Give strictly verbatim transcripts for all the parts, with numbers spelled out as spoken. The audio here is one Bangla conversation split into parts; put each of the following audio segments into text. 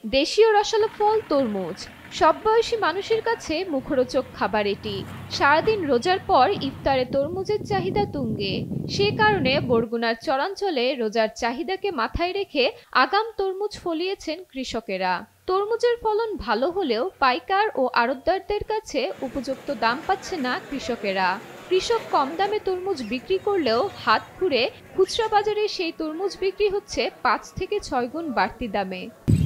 দেশীয় রসালো ফল তরমুজ সব বয়সী মানুষের কাছে মুখরোচক খাবার এটি। সারাদিন রোজার পর ইফতারে তরমুজের চাহিদা তুঙ্গে। সে কারণে বরগুনার চরাঞ্চলে রোজার চাহিদাকে মাথায় রেখে আগাম তরমুজ ফলিয়েছেন কৃষকেরা। তরমুজের ফলন ভালো হলেও পাইকার ও আড়তদারদের কাছে উপযুক্ত দাম পাচ্ছে না কৃষকেরা। কৃষক কম দামে তরমুজ বিক্রি করলেও হাত ঘুরে খুচরা বাজারে সেই তরমুজ বিক্রি হচ্ছে পাঁচ থেকে ছয় গুণ বাড়তি দামে।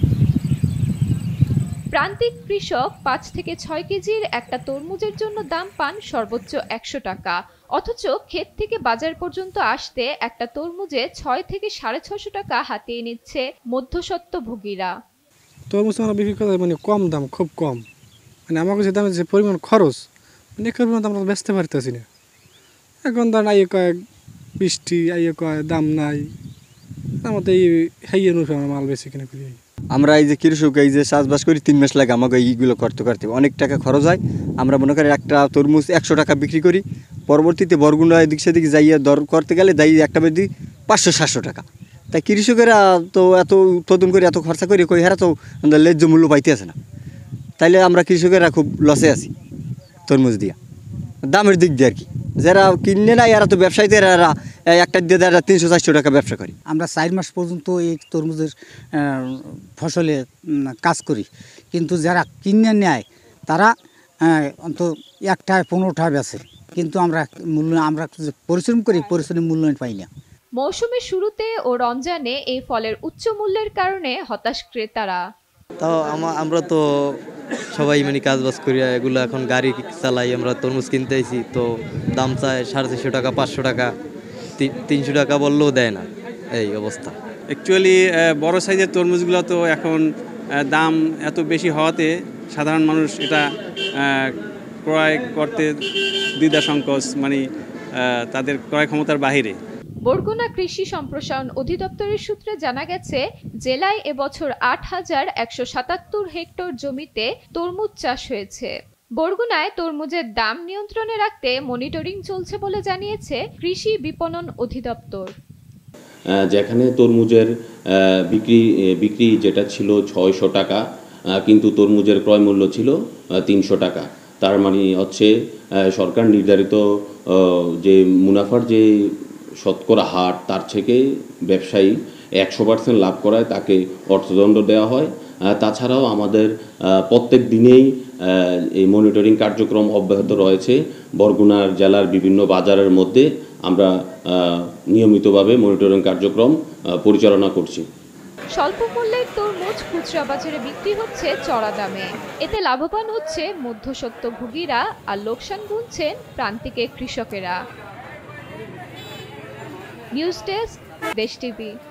প্রান্তিক কৃষক পাঁচ থেকে ছয় কেজির একটা তরমুজের জন্য দাম পান সর্বোচ্চ একশো টাকা, অথচ ক্ষেত থেকে বাজার পর্যন্ত আসতে একটা তরমুজে ছয় থেকে সাড়ে ছশো টাকা হাতিয়ে নিচ্ছে মধ্যস্বত্বভোগীরা। তরমুজ আমরা বিক্রি করা মানে কম দাম, খুব কম, মানে আমার কাছে দামের যে পরিমাণ খরচ মানে পরিমাণ আমরা বেচতে পারতেছি না। এখন ধরেন আইয়ে কয় বৃষ্টি, আইয়ে কয় দাম নাই, আমাদের এই হাইয়ের অনুসারে আমরা মাল বেশি কিনে করি। আমরা এই যে কৃষক এই যে চাষবাস করি তিন মাস লাগে আমাকে এইগুলো করতে করতে অনেক টাকা খরচ হয়। আমরা মনে করি একটা তরমুজ একশো টাকা বিক্রি করি, পরবর্তীতে বরগুনা এদিক সেদিক যাইয়ে দর করতে গেলে যাই একটা বেদি পাঁচশো সাতশো টাকা। তাই কৃষকেরা তো এত উৎপাদন করে এত খরচা করি কই, হেরা তো ন্যায্য মূল্য পাইতে আছে না। তাইলে আমরা কৃষকেরা খুব লসে আছি তরমুজ দিয়া, দামের দিক দিয়ে আর কি। যারা কিনে না এরা তো ব্যবসায়ীতে এরা একটা দিয়ে দেয় তিনশো চারশো টাকা ব্যবসা করি। আমরা চার মাস পর্যন্ত এই তরমুজের ফসলে কাজ করি, কিন্তু যারা কিনে নেয় তারা অন্ত একটায় পনেরোটায় বেচে, কিন্তু আমরা মূল্য আমরা পরিশ্রম করি, পরিশ্রমের মূল্যায়ন পাই না। মৌসুমের শুরুতে ও রমজানে এই ফলের উচ্চ মূল্যের কারণে হতাশ ক্রেতারা। তাও আমরা তো সবাই মানে কাজ বাজ করি, এগুলো এখন গাড়ি চালাই, আমরা তরমুজ কিনতে আইছি তো দাম চায় সাড়ে চারশো টাকা, পাঁচশো টাকা, তিনশো টাকা বললেও দেয় না, এই অবস্থা। অ্যাকচুয়ালি বড় সাইজের তরমুজগুলো তো এখন দাম এত বেশি হওয়াতে সাধারণ মানুষ এটা ক্রয় করতে দ্বিধা সংকোচ, মানে তাদের ক্রয় ক্ষমতার বাহিরে। বরগুনা কৃষি সম্প্রসারণ অধিদপ্তরের সূত্রে জানা গেছে, জেলায় এবছর আট হাজার একশো সাতাত্তর হেক্টর জমিতে তরমুজ চাষ হয়েছে। বরগুনায় তরমুজের দাম নিয়ন্ত্রণে রাখতে মনিটরিং চলছে বলে জানিয়েছে কৃষি বিপণন অধিদপ্তর। যেখানে তরমুজের বিক্রি বিক্রি যেটা ছিল ছয়শো টাকা, কিন্তু তরমুজের ক্রয় মূল্য ছিল তিনশো টাকা। তার মানে হচ্ছে সরকার নির্ধারিত যে মুনাফার যে শতকরা হার তার থেকে ব্যবসায়ী একশো পার্সেন্ট লাভ করায় তাকে অর্থদণ্ড দেওয়া হয়। তাছাড়াও আমাদের প্রত্যেক দিনেই এই মনিটরিং কার্যক্রম অব্যাহত রয়েছে। বরগুনার জেলার বিভিন্ন বাজারের মধ্যে আমরা নিয়মিতভাবে মনিটরিং কার্যক্রম পরিচালনা করছি। স্বল্প মূল্যের তরমুজ খুচরা বাজারে বিক্রি হচ্ছে চড়া দামে, এতে লাভবান হচ্ছে মধ্যস্বত্বভোগীরা আর লোকসান গুনছেন প্রান্তিকের কৃষকেরা। News desk, Desh TV.